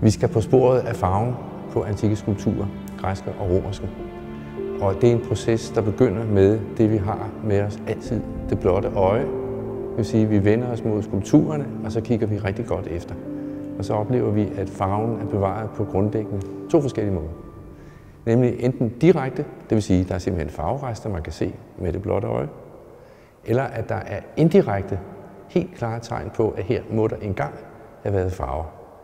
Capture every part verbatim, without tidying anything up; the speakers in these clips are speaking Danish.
Vi skal på sporet af farven på antikke skulpturer, græske og romerske. Og det er en proces, der begynder med det, vi har med os altid, det blotte øje. Det vil sige, at vi vender os mod skulpturerne, og så kigger vi rigtig godt efter. Og så oplever vi, at farven er bevaret på grundlæggende to forskellige måder. Nemlig enten direkte, det vil sige, at der er simpelthen farverester, man kan se med det blotte øje, eller at der er indirekte, helt klare tegn på, at her må der engang have været farver.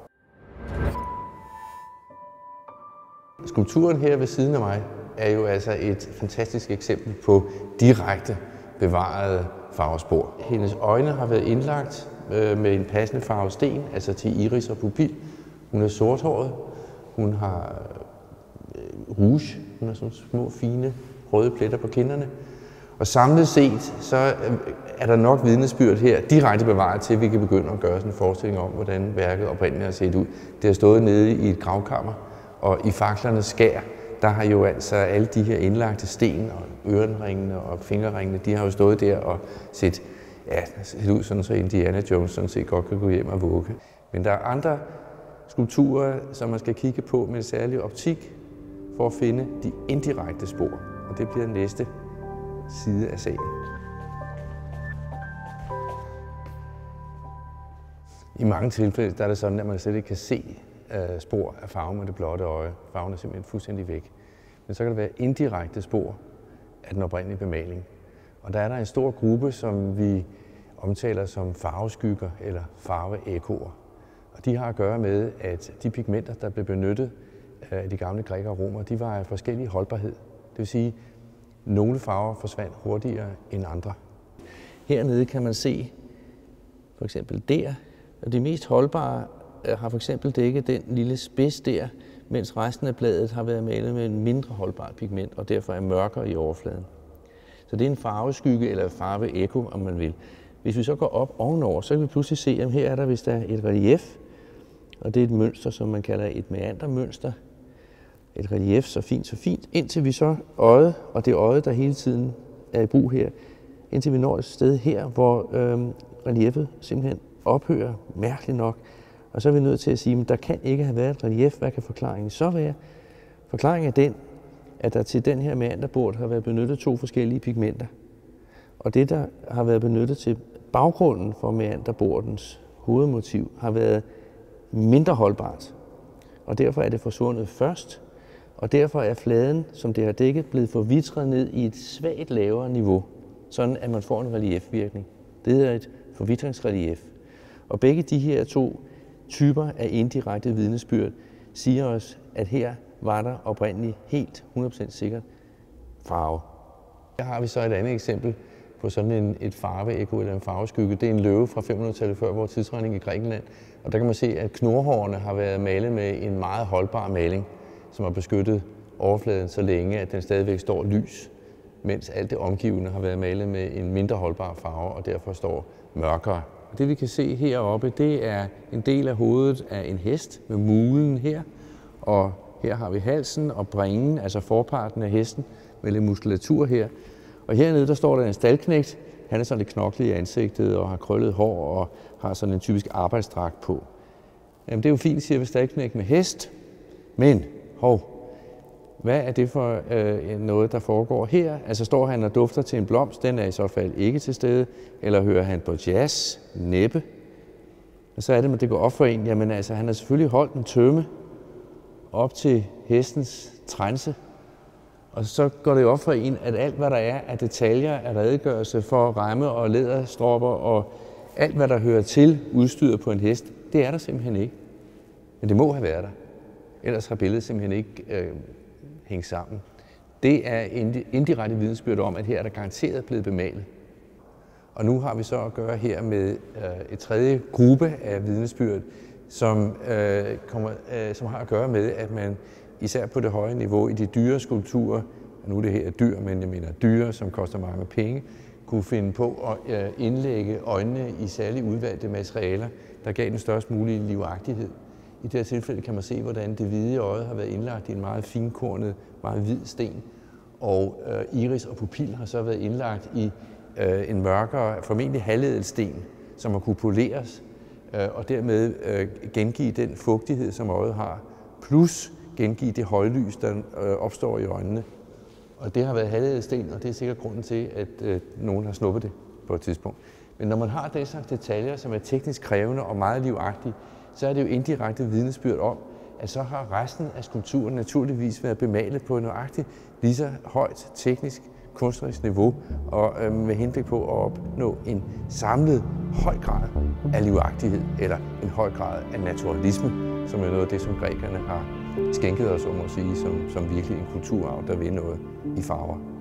Skulpturen her ved siden af mig er jo altså et fantastisk eksempel på direkte bevarede farvespor. Hendes øjne har været indlagt med en passende farve sten, altså til iris og pupil. Hun er sorthåret, hun har rouge, hun har sådan små, fine, røde pletter på kinderne. Og samlet set, så er der nok vidnesbyrd her direkte bevaret til, at vi kan begynde at gøre sådan en forestilling om, hvordan værket oprindeligt har set ud. Det har stået nede i et gravkammer, og i faklernes skær, der har jo altså alle de her indlagte sten og ørenringene og fingerringene, de har jo stået der og set, ja, set ud sådan, så Indiana Jones sådan set godt kan gå hjem og vugge. Men der er andre skulpturer, som man skal kigge på med en særlig optik, for at finde de indirekte spor. Og det bliver næste side af sagen. I mange tilfælde der er det sådan, at man slet ikke kan se uh, spor af farve med det blotte øje. Farven er simpelthen fuldstændig væk. Men så kan der være indirekte spor af den oprindelige bemaling. Og der er der en stor gruppe, som vi omtaler som farveskygger eller farveekoer. Og de har at gøre med, at de pigmenter, der blev benyttet af de gamle grækere og romere, de var af forskellig holdbarhed. Det vil sige, at nogle farver forsvandt hurtigere end andre. Hernede kan man se, for eksempel der, og de mest holdbare har for eksempel dækket den lille spids der, mens resten af bladet har været malet med en mindre holdbar pigment, og derfor er mørkere i overfladen. Så det er en farveskygge eller farveeko, om man vil. Hvis vi så går op ovenover, så kan vi pludselig se, at her er der, hvis der er et relief, og det er et mønster, som man kalder et meandermønster. Et relief, så fint, så fint, indtil vi så øjet, og det er øjet, der hele tiden er i brug her, indtil vi når et sted her, hvor øhm, reliefet simpelthen ophører, mærkeligt nok. Og så er vi nødt til at sige, at der kan ikke have været et relief. Hvad kan forklaringen så være? Forklaringen er den, at der til den her meanderbord har været benyttet to forskellige pigmenter. Og det, der har været benyttet til baggrunden for meanderbordens hovedmotiv, har været mindre holdbart. Og derfor er det forsvundet først, og derfor er fladen, som det har dækket, blevet forvitret ned i et svagt lavere niveau, sådan at man får en reliefvirkning. Det hedder et forvitringsrelief. Og begge de her to typer af indirekte vidnesbyrd siger os, at her var der oprindeligt helt hundrede procent sikkert farve. Her har vi så et andet eksempel på sådan en, et farveeko eller en farveskygge. Det er en løve fra fem hundrede-tallet før vores tidsregning i Grækenland. Og der kan man se, at knurhårene har været malet med en meget holdbar maling, som har beskyttet overfladen så længe, at den stadigvæk står lys, mens alt det omgivende har været malet med en mindre holdbar farve, og derfor står mørkere. Det vi kan se heroppe, det er en del af hovedet af en hest med mulen her, og her har vi halsen og bringen, altså forparten af hesten med lidt muskulatur her. Og hernede der står der en staldknægt. Han er sådan lidt knoklet i ansigtet og har krøllet hår og har sådan en typisk arbejdsdragt på. Jamen det er jo fint, siger vi, staldknægt med hest, men hov, hvad er det for øh, noget, der foregår her? Altså står han og dufter til en blomst, den er i så fald ikke til stede, eller hører han på jazz, næppe. Og så er det, at det går op for en, jamen altså han har selvfølgelig holdt en tømme op til hestens trænse, og så går det op for en, at alt hvad der er af detaljer af redegørelse for remme og læderstropper og alt hvad der hører til udstyret på en hest, det er der simpelthen ikke. Men det må have været der. Ellers har billedet simpelthen ikke øh, hængt sammen. Det er indirekte vidnesbyrd om, at her er der garanteret blevet bemalet. Og nu har vi så at gøre her med øh, et tredje gruppe af vidnesbyrd, som, øh, kommer, øh, som har at gøre med, at man især på det høje niveau i de dyre skulpturer, og nu er det her dyr, men jeg mener dyre, som koster mange penge, kunne finde på at øh, indlægge øjnene i særligt udvalgte materialer, der gav den størst mulige livagtighed. I det her tilfælde kan man se, hvordan det hvide øje har været indlagt i en meget finkornet, meget hvid sten, og øh, iris og pupil har så været indlagt i øh, en mørkere, formentlig halvedel sten, som har kunne poleres og dermed gengive den fugtighed, som øjet har, plus gengive det højlys, der opstår i øjnene. Og det har været halvædelsten, og det er sikkert grunden til, at nogen har snuppet det på et tidspunkt. Men når man har den slags detaljer, som er teknisk krævende og meget livagtige, så er det jo indirekte vidnesbyrd om, at så har resten af skulpturen naturligvis været bemalet på et nøjagtigt lige så højt teknisk, kunstnerisk niveau, og øh, med henblik på at opnå en samlet høj grad af livagtighed, eller en høj grad af naturalisme, som er noget af det, som grækerne har skænket os, om at sige, som, som virkelig en kulturarv, der vil noget i farver.